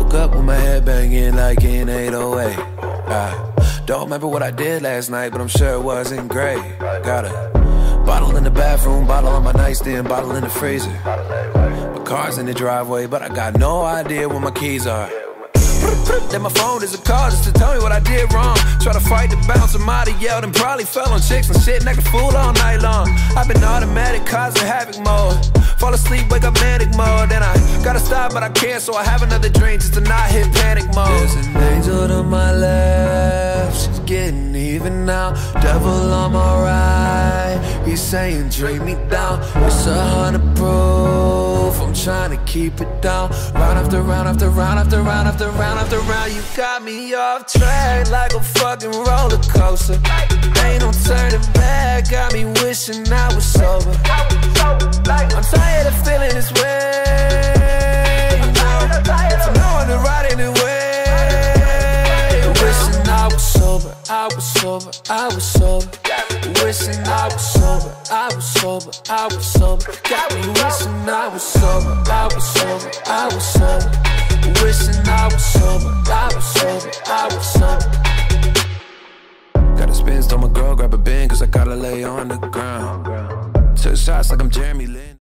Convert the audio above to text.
woke up with my head banging like in 808. Don't remember what I did last night, but I'm sure it wasn't great. Got a bottle in the bathroom, bottle on my nightstand, bottle in the freezer. My car's in the driveway, but I got no idea where my keys are. Then my phone is a call just to tell me what I did wrong. Try to fight the bounce, I'm out of yelled and probably fell on chicks and shit and acting fool all night long. I've been automatic, causing havoc mode. Fall asleep, wake up manic mode. Then I gotta stop, but I can't, so I have another drink just to not hit panic mode. There's an angel to my left, she's getting even now. Devil on my right, he's saying drink me down. It's 100 proof, I'm trying to keep it down. Round after round after round after round after round after round, you got me off track like a fucking roller coaster. Ain't no turning back, got me wishing I was sober. I'm tired of feeling this way, you know, so no one to ride anyway. Wishing I was sober, I was sober, I was sober. Wishing I was sober, I was sober, I was sober. Got me wishing I was sober, I was sober, I was sober. Wishing I was sober, I was sober, I was sober. Gotta spin, stole my girl, grab a bin, cause I gotta lay on the ground. Took shots like I'm Jeremy Lin.